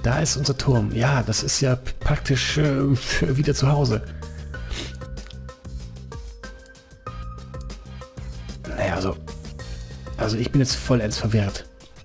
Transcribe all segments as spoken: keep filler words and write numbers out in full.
Da ist unser Turm. Ja, das ist ja praktisch äh, wieder zu Hause. Naja, also... Also ich bin jetzt vollends verwirrt.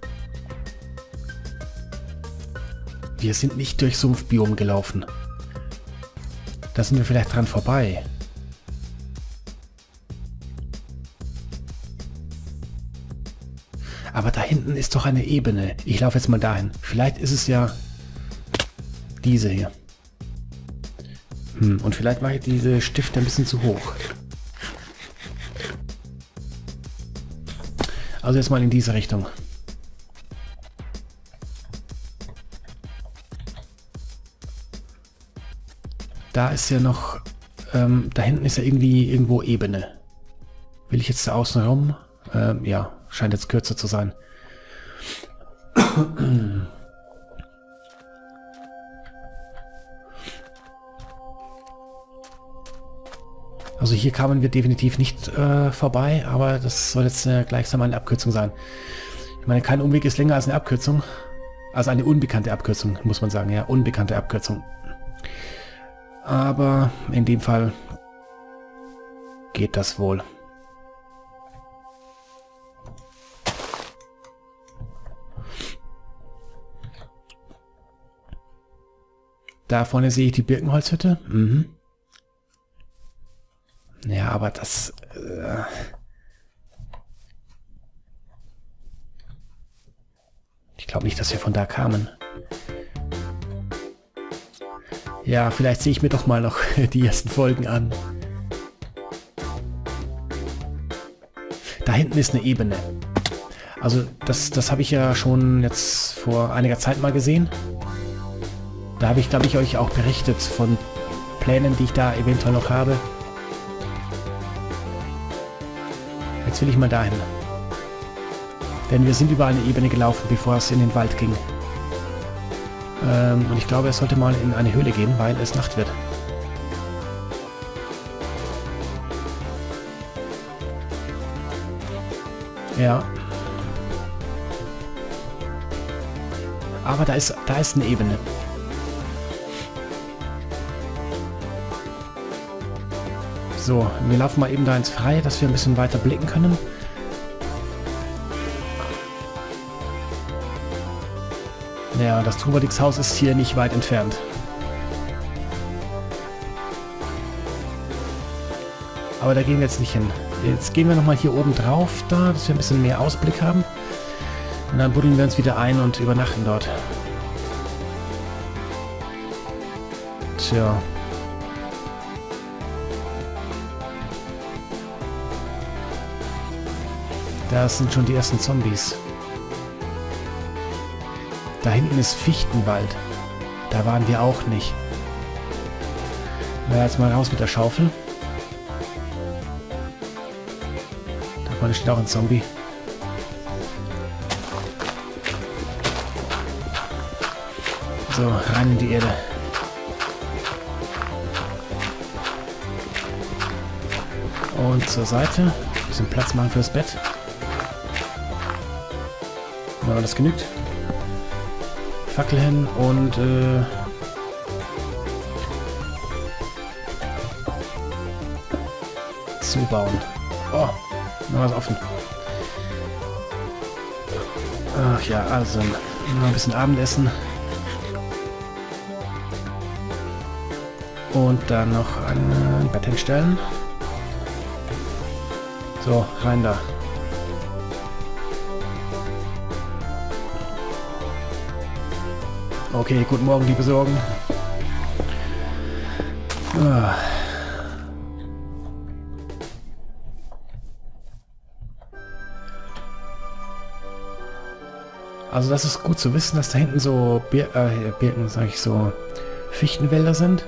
Wir sind nicht durch Sumpfbiom gelaufen. Da sind wir vielleicht dran vorbei. Aber da hinten ist doch eine Ebene. Ich laufe jetzt mal dahin. Vielleicht ist es ja diese hier. Hm, und vielleicht mache ich diese Stifte ein bisschen zu hoch. Also jetzt mal in diese Richtung. Da ist ja noch... Ähm, da hinten ist ja irgendwie irgendwo Ebene. Will ich jetzt da außen rum? Ähm, ja, scheint jetzt kürzer zu sein. Also hier kamen wir definitiv nicht äh, vorbei, aber das soll jetzt äh, gleichsam eine Abkürzung sein. Ich meine, kein Umweg ist länger als eine Abkürzung. Also eine unbekannte Abkürzung, muss man sagen. Ja, unbekannte Abkürzung. Aber in dem Fall geht das wohl. Da vorne sehe ich die Birkenholzhütte. Mhm. Ja, aber das... Äh ich glaube nicht, dass wir von da kamen. Ja, vielleicht sehe ich mir doch mal noch die ersten Folgen an. Da hinten ist eine Ebene. Also das, das habe ich ja schon jetzt vor einiger Zeit mal gesehen. Da habe ich, glaube ich, euch auch berichtet von Plänen, die ich da eventuell noch habe. Jetzt will ich mal dahin. Denn wir sind über eine Ebene gelaufen, bevor es in den Wald ging. Ähm, und ich glaube, es sollte mal in eine Höhle gehen, weil es Nacht wird. Ja. Aber da ist, da ist eine Ebene. So, wir laufen mal eben da ins Freie, dass wir ein bisschen weiter blicken können. Ja, das Trubadix-Haus ist hier nicht weit entfernt. Aber da gehen wir jetzt nicht hin. Jetzt gehen wir nochmal hier oben drauf, da, dass wir ein bisschen mehr Ausblick haben. Und dann buddeln wir uns wieder ein und übernachten dort. Tja. Da sind schon die ersten Zombies. Da hinten ist Fichtenwald. Da waren wir auch nicht. Na, jetzt mal raus mit der Schaufel. Da vorne steht auch ein Zombie. So, rein in die Erde. Und zur Seite. Ein bisschen Platz machen fürs Bett. Aber das genügt. Fackel hin und äh, zubauen. Oh, noch was offen. Ach ja, also noch ein bisschen Abendessen. Und dann noch ein Bett hinstellen. So, rein da. Okay, guten Morgen, liebe Sorgen. Ah. Also das ist gut zu wissen, dass da hinten so Bir äh, Birken, sag ich so, Fichtenwälder sind.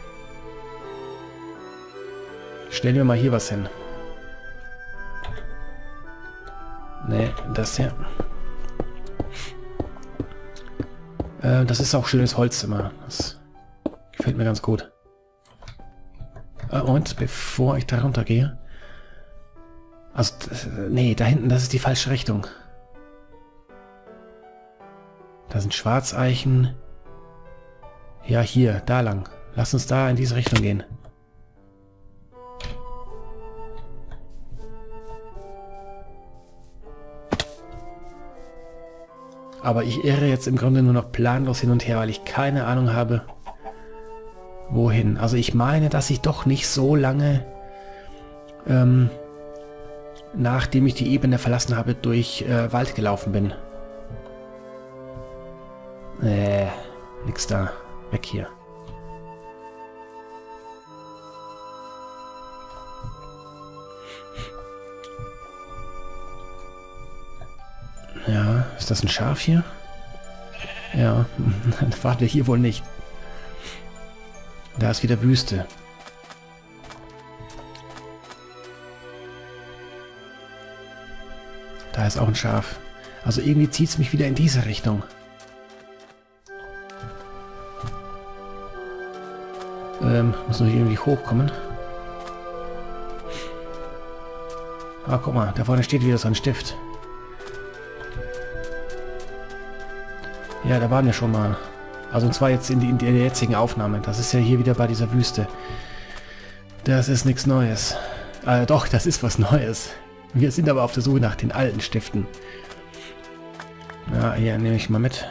Stellen wir mal hier was hin. Ne, das hier. Äh, das ist auch schönes Holz immer. Das gefällt mir ganz gut. Äh, und bevor ich da runter gehe. Also, das, nee, da hinten, das ist die falsche Richtung. Da sind Schwarzeichen. Ja, hier, da lang. Lass uns da in diese Richtung gehen. Aber ich irre jetzt im Grunde nur noch planlos hin und her, weil ich keine Ahnung habe, wohin. Also ich meine, dass ich doch nicht so lange, ähm, nachdem ich die Ebene verlassen habe, durch äh, Wald gelaufen bin. Äh, nix da. Weg hier. Ja, ist das ein Schaf hier? Ja, dann waren wir hier wohl nicht. Da ist wieder Wüste. Da ist auch ein Schaf. Also irgendwie zieht es mich wieder in diese Richtung. Ähm, muss noch irgendwie hochkommen. Ah, guck mal, da vorne steht wieder so ein Stift. Ja, da waren wir schon mal. Also und zwar jetzt in, die, in der jetzigen Aufnahme. Das ist ja hier wieder bei dieser Wüste. Das ist nichts Neues. Äh, doch, das ist was Neues. Wir sind aber auf der Suche nach den alten Stiften. Ja, hier nehme ich mal mit.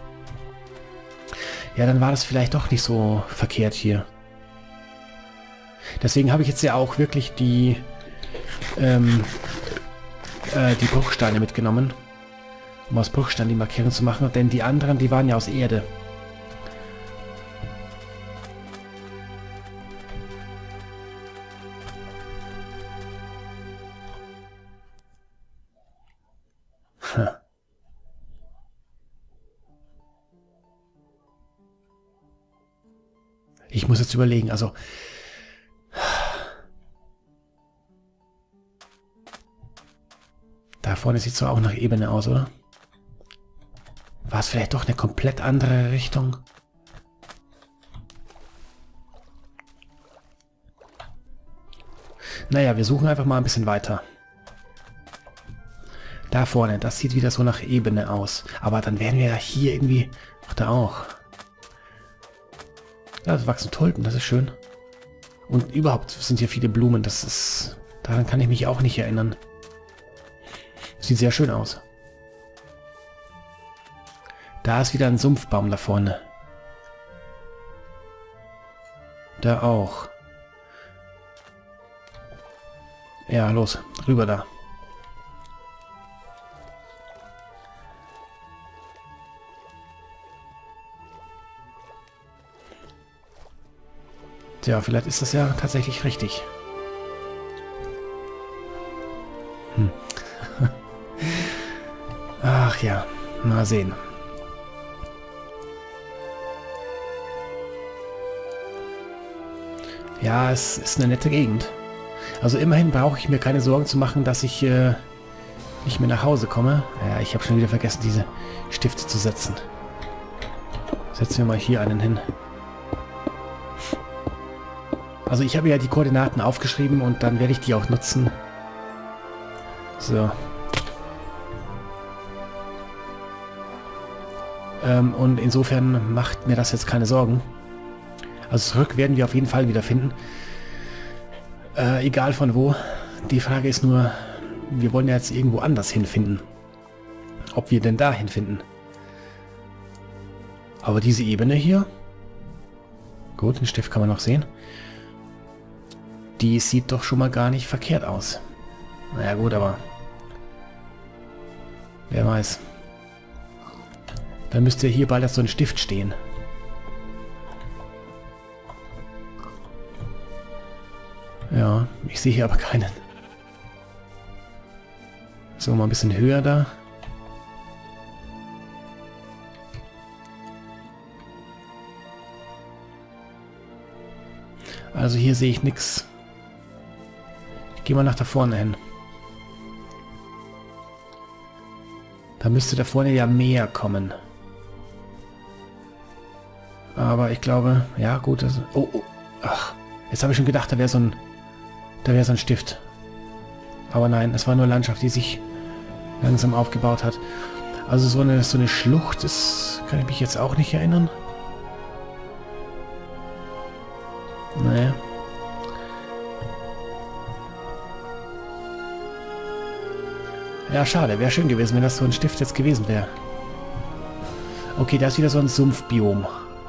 Ja, dann war das vielleicht doch nicht so verkehrt hier. Deswegen habe ich jetzt ja auch wirklich die, ähm, äh, die Bruchsteine mitgenommen. Um aus Bruchstein die Markierung zu machen. Denn die anderen, die waren ja aus Erde. Ich muss jetzt überlegen, also... Da vorne sieht es auch nach Ebene aus, oder? War es vielleicht doch eine komplett andere Richtung? Naja, wir suchen einfach mal ein bisschen weiter. Da vorne, das sieht wieder so nach Ebene aus. Aber dann wären wir ja hier irgendwie... Ach, da auch. Ja, es wachsen Tulpen, das ist schön. Und überhaupt sind hier viele Blumen, das ist... Daran kann ich mich auch nicht erinnern. Sieht sehr schön aus. Da ist wieder ein Sumpfbaum da vorne. Da auch. Ja, los, rüber da. Tja, vielleicht ist das ja tatsächlich richtig. Hm. Ach ja, mal sehen. Ja, es ist eine nette Gegend. Also immerhin brauche ich mir keine Sorgen zu machen, dass ich äh, nicht mehr nach Hause komme. Ja, ich habe schon wieder vergessen, diese Stifte zu setzen. Setzen wir mal hier einen hin. Also ich habe ja die Koordinaten aufgeschrieben und dann werde ich die auch nutzen. So. Ähm, und insofern macht mir das jetzt keine Sorgen. Also zurück werden wir auf jeden Fall wieder finden. Äh, egal von wo. Die Frage ist nur, wir wollen ja jetzt irgendwo anders hinfinden. Ob wir denn da hinfinden. Aber diese Ebene hier, gut, den Stift kann man noch sehen, die sieht doch schon mal gar nicht verkehrt aus. Naja gut, aber wer weiß. Dann müsste hier bald so ein Stift stehen. Ja, ich sehe hier aber keinen. So, mal ein bisschen höher da. Also hier sehe ich nichts. Ich gehe mal nach da vorne hin. Da müsste da vorne ja mehr kommen. Aber ich glaube, ja gut. Das, oh, oh, ach, jetzt habe ich schon gedacht, da wäre so ein, da wäre so ein Stift. Aber nein, es war nur Landschaft, die sich langsam aufgebaut hat. Also so eine, so eine Schlucht, das kann ich mich jetzt auch nicht erinnern. Nee. Ja, schade. Wäre schön gewesen, wenn das so ein Stift jetzt gewesen wäre. Okay, da ist wieder so ein Sumpfbiom.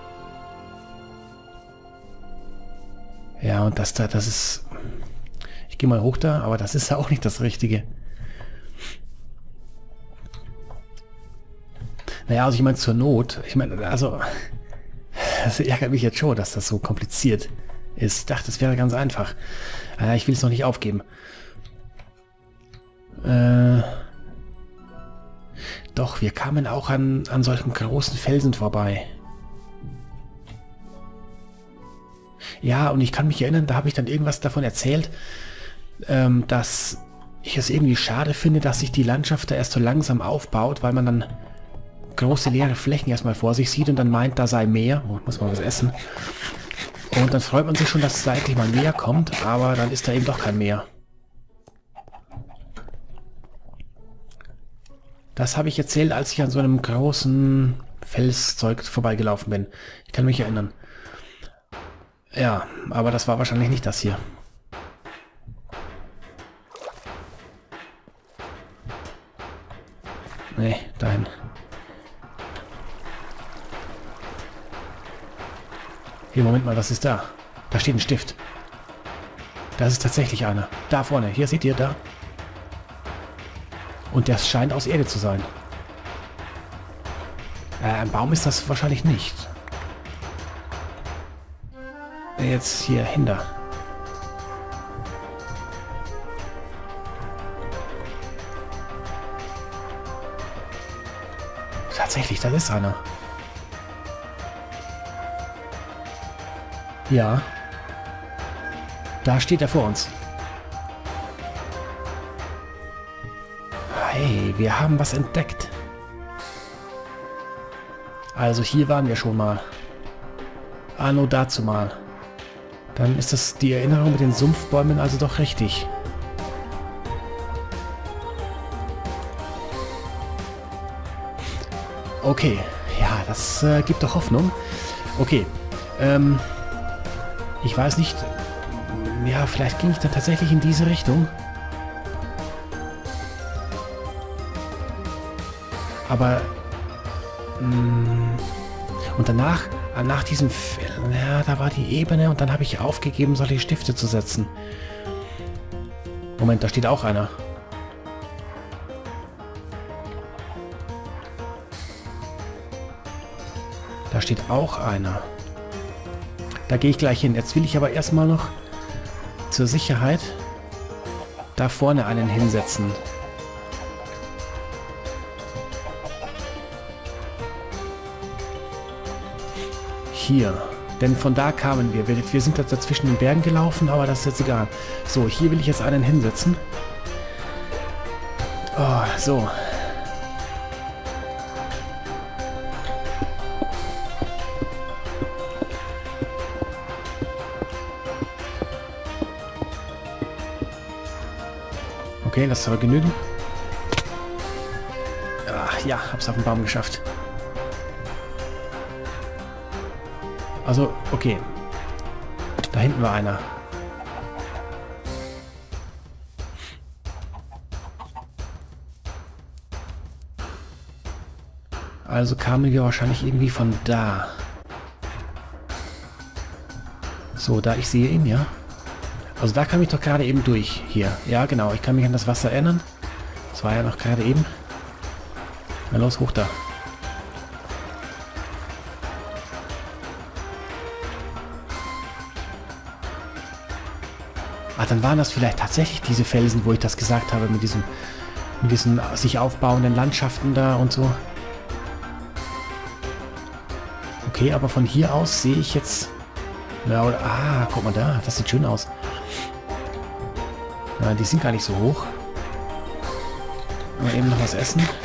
Ja, und das da, das ist... Ich gehe mal hoch da, aber das ist ja auch nicht das Richtige. Naja, also ich meine zur Not. Ich meine, also... Das ärgert mich jetzt schon, dass das so kompliziert ist. Ich dachte, es wäre ganz einfach. Äh, ich will es noch nicht aufgeben. Äh, doch, wir kamen auch an, an solchen großen Felsen vorbei. Ja, und ich kann mich erinnern, da habe ich dann irgendwas davon erzählt, ähm, dass ich es irgendwie schade finde, dass sich die Landschaft da erst so langsam aufbaut, weil man dann große leere Flächen erstmal vor sich sieht und dann meint, da sei Meer. Oh, muss man was essen. Und dann freut man sich schon, dass da endlich mal Meer kommt, aber dann ist da eben doch kein Meer. Das habe ich erzählt, als ich an so einem großen Felszeug vorbeigelaufen bin. Ich kann mich erinnern. Ja, aber das war wahrscheinlich nicht das hier. Nee, dahin. Hier, Moment mal, was ist da? Da steht ein Stift. Das ist tatsächlich einer. Da vorne, hier seht ihr, da. Und der scheint aus Erde zu sein. Äh, ein Baum ist das wahrscheinlich nicht. Jetzt hier hinter. Tatsächlich, das ist einer. Ja. Da steht er vor uns. Hey, wir haben was entdeckt. Also hier waren wir schon mal. Anno dazu mal. Dann ist das die Erinnerung mit den Sumpfbäumen also doch richtig. Okay, ja, das äh, gibt doch Hoffnung. Okay, ähm, ich weiß nicht, ja, vielleicht ging ich dann tatsächlich in diese Richtung. Aber, mh, und danach, nach diesem, ja, da war die Ebene und dann habe ich aufgegeben, solche Stifte zu setzen. Moment, da steht auch einer. Da steht auch einer. Da gehe ich gleich hin. Jetzt will ich aber erstmal noch zur Sicherheit da vorne einen hinsetzen. Hier. Denn von da kamen wir. wir. Wir sind da zwischen den Bergen gelaufen, aber das ist jetzt egal. So, hier will ich jetzt einen hinsetzen. Oh, so. Okay, das soll genügen. Ach ja, hab's auf den Baum geschafft. Also, okay. Da hinten war einer. Also kamen wir wahrscheinlich irgendwie von da. So, da ich sehe ihn, ja. Also da kam ich doch gerade eben durch. Hier. Ja, genau. Ich kann mich an das Wasser erinnern. Das war ja noch gerade eben. Na los, hoch da. Ah, dann waren das vielleicht tatsächlich diese Felsen, wo ich das gesagt habe, mit diesem, mit diesen sich aufbauenden Landschaften da und so. Okay, aber von hier aus sehe ich jetzt... Ja, oder, ah, guck mal da, das sieht schön aus. Ja, die sind gar nicht so hoch. Mal eben noch was essen.